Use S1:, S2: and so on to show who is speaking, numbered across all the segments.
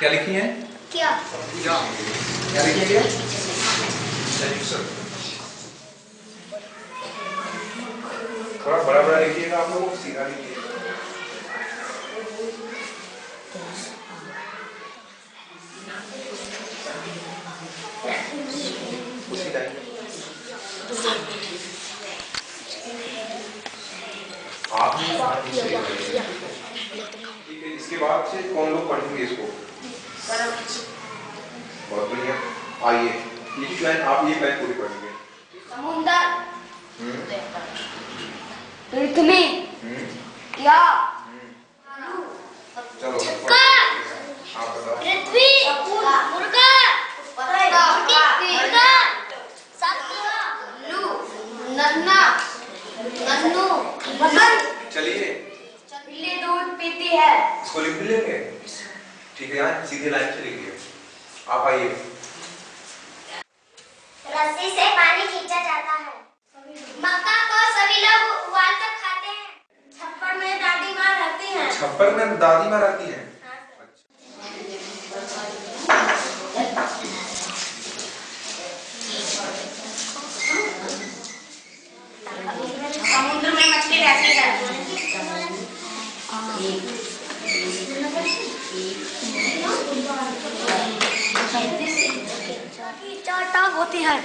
S1: क्या लिखी है?
S2: क्या
S1: क्या लिखी है? चलिए सर थोड़ा बड़ा बड़ा लिखिएगा, आप लोग सीधा लिखिएगा। उसी लाइन आप ठीक है। इसके बाद से कौन लोग पढ़ेंगे इसको? बहुत बढ़िया। आइए ये लाइन आप ये लाइन पूरी पढ़ेंगे।
S2: समुंदर, पृथ्वी, क्या,
S1: चलो आप बताओ।
S2: पृथ्वी, मुर्गा, नन्ना, नन्नू,
S1: चलिए
S2: बिल्ली दूध पीती है।
S1: इसको लिख भी लेंगे। ठीक है, यहाँ सीधे लाइन से लिखिए। आप आइए।
S2: रस्सी से पानी खींचा जाता है। मक्का को सभी लोग उबाल कर खाते हैं। छप्पर में दादी माँ रहती हैं।
S1: छप्पर में दादी माँ रहती हैं।
S2: समुद्र में मछली रहती है। चार टांग होती है।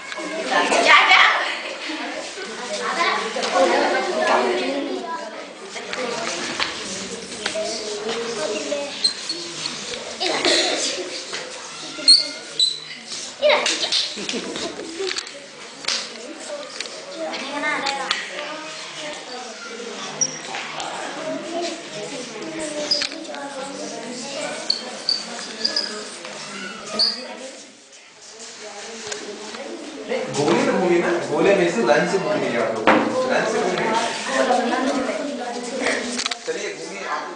S1: गोली ना गोले में से लाइन से घूमिए आप लोग। लाइन से घूमिए। चलिए घूमिए आप।